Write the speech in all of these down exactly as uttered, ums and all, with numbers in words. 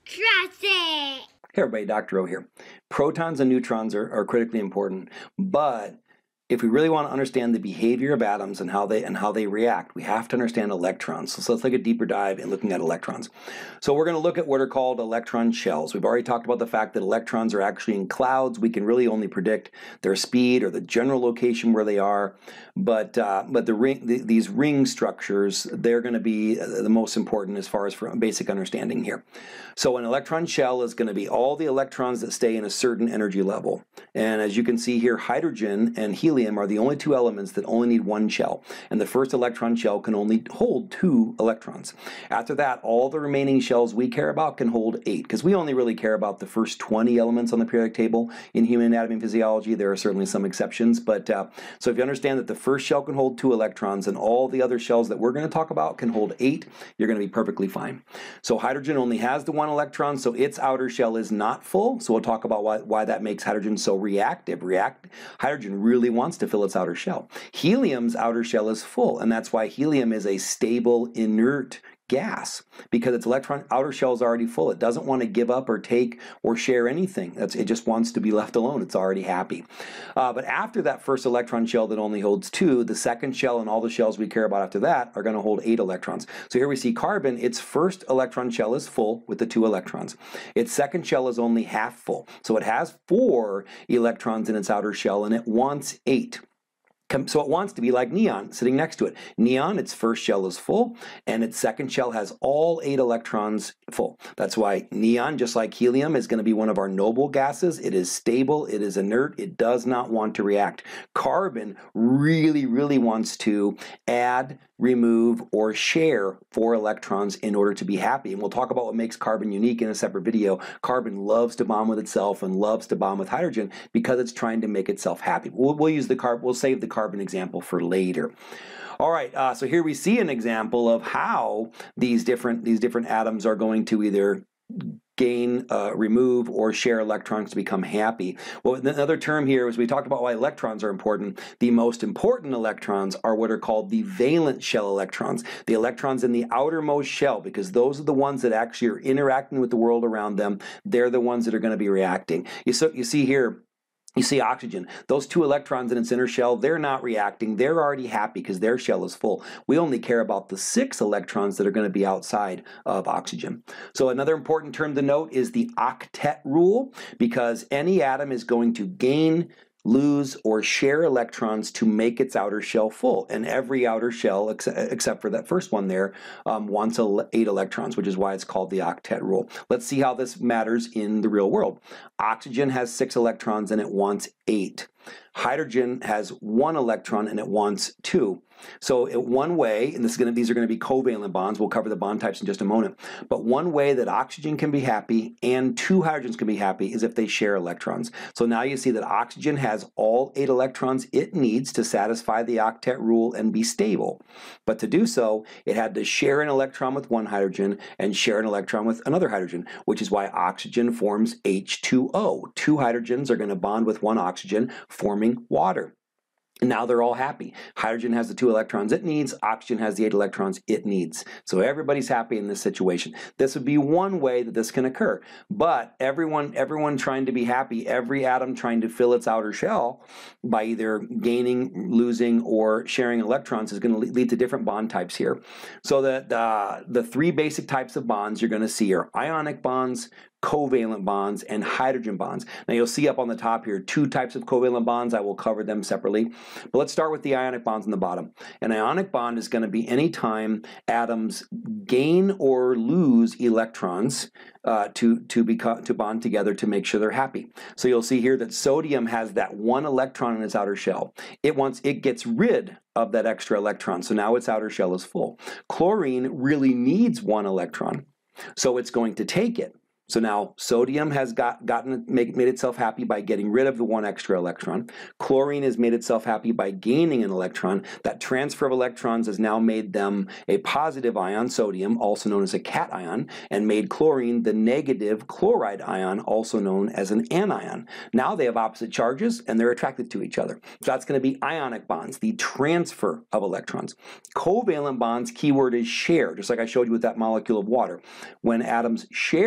Trust it! Hey everybody, Doctor O here. Protons and neutrons are, are critically important, but if we really want to understand the behavior of atoms and how they and how they react, we have to understand electrons. So, so let's take a deeper dive in looking at electrons. So we're going to look at what are called electron shells. We've already talked about the fact that electrons are actually in clouds. We can really only predict their speed or the general location where they are, but uh, but the ring, the, these ring structures, they're going to be the most important as far as for basic understanding here. So an electron shell is going to be all the electrons that stay in a certain energy level. And as you can see here, hydrogen and helium are the only two elements that only need one shell. And the first electron shell can only hold two electrons. After that, all the remaining shells we care about can hold eight, because we only really care about the first twenty elements on the periodic table. In human anatomy and physiology, there are certainly some exceptions. But uh, so if you understand that the first shell can hold two electrons and all the other shells that we're going to talk about can hold eight, you're going to be perfectly fine. So hydrogen only has the one electron, so its outer shell is not full. So we'll talk about why, why that makes hydrogen so reactive. React, hydrogen really wants to fill its outer shell. Helium's outer shell is full, and that's why helium is a stable, inert gas, because its electron outer shell is already full. It doesn't want to give up or take or share anything. That's, it just wants to be left alone. It's already happy. Uh, but after that first electron shell that only holds two, the second shell and all the shells we care about after that are going to hold eight electrons. So here we see carbon, its first electron shell is full with the two electrons. Its second shell is only half full. So it has four electrons in its outer shell and it wants eight. So it wants to be like neon sitting next to it. Neon, its first shell is full, and its second shell has all eight electrons full. That's why neon, just like helium, is going to be one of our noble gases. It is stable, it is inert, it does not want to react. Carbon really, really wants to add, remove, or share four electrons in order to be happy. And we'll talk about what makes carbon unique in a separate video. Carbon loves to bond with itself and loves to bond with hydrogen because it's trying to make itself happy. We'll, we'll use the carb, we'll save the carbon example for later. All right, uh, so here we see an example of how these different these different atoms are going to either gain, uh, remove, or share electrons to become happy. Well, another term here is we talked about why electrons are important. The most important electrons are what are called the valence shell electrons, the electrons in the outermost shell, because those are the ones that actually are interacting with the world around them. They're the ones that are going to be reacting. You, so, you see here, you see oxygen, those two electrons in its inner shell, they're not reacting. They're already happy because their shell is full. We only care about the six electrons that are going to be outside of oxygen. So another important term to note is the octet rule, because any atom is going to gain, lose, or share electrons to make its outer shell full. And every outer shell, ex except for that first one there, um, wants eight electrons, which is why it's called the octet rule. Let's see how this matters in the real world. Oxygen has six electrons and it wants eight. Hydrogen has one electron and it wants two. So it, one way, and this is gonna, these are going to be covalent bonds, we'll cover the bond types in just a moment, but one way that oxygen can be happy and two hydrogens can be happy is if they share electrons. So now you see that oxygen has all eight electrons it needs to satisfy the octet rule and be stable. But to do so, it had to share an electron with one hydrogen and share an electron with another hydrogen, which is why oxygen forms H two O. Two hydrogens are going to bond with one oxygen, forming water. And now they're all happy. Hydrogen has the two electrons it needs, oxygen has the eight electrons it needs. So everybody's happy in this situation. This would be one way that this can occur. But everyone, everyone trying to be happy, every atom trying to fill its outer shell by either gaining, losing, or sharing electrons is going to lead to different bond types here. So that uh, the three basic types of bonds you're going to see are ionic bonds, covalent bonds, and hydrogen bonds. Now you'll see up on the top here two types of covalent bonds. I will cover them separately. But let's start with the ionic bonds on the bottom. An ionic bond is going to be any time atoms gain or lose electrons uh, to, to, become, to bond together to make sure they're happy. So you'll see here that sodium has that one electron in its outer shell. It wants, it gets rid of that extra electron, so now its outer shell is full. Chlorine really needs one electron, so it's going to take it. So now sodium has got, gotten made, made itself happy by getting rid of the one extra electron. Chlorine has made itself happy by gaining an electron. That transfer of electrons has now made them a positive ion, sodium, also known as a cation, and made chlorine the negative chloride ion, also known as an anion. Now they have opposite charges and they're attracted to each other. So that's going to be ionic bonds, the transfer of electrons. Covalent bonds, keyword is share, just like I showed you with that molecule of water. When atoms share electrons,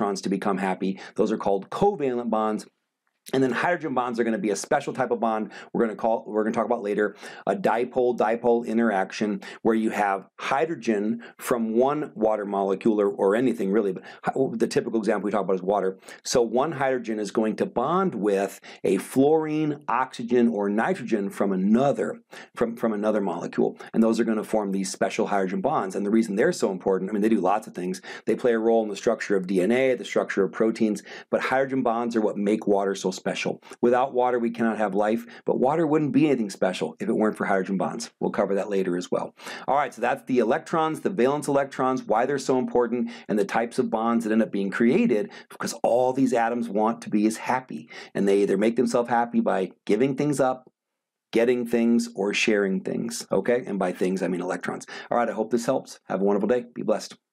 electrons to become happy. Those are called covalent bonds. And then hydrogen bonds are going to be a special type of bond we're going to call we're going to talk about later, a dipole-dipole interaction where you have hydrogen from one water molecule or, or anything really, but the typical example we talk about is water. So one hydrogen is going to bond with a fluorine, oxygen, or nitrogen from another from, from another molecule. And those are going to form these special hydrogen bonds. And the reason they're so important, I mean, they do lots of things. They play a role in the structure of D N A, the structure of proteins, but hydrogen bonds are what make water so special. Without water, we cannot have life, but water wouldn't be anything special if it weren't for hydrogen bonds. We'll cover that later as well. All right, so that's the electrons, the valence electrons, why they're so important, and the types of bonds that end up being created because all these atoms want to be as happy, and they either make themselves happy by giving things up, getting things, or sharing things, okay? And by things, I mean electrons. All right, I hope this helps. Have a wonderful day. Be blessed.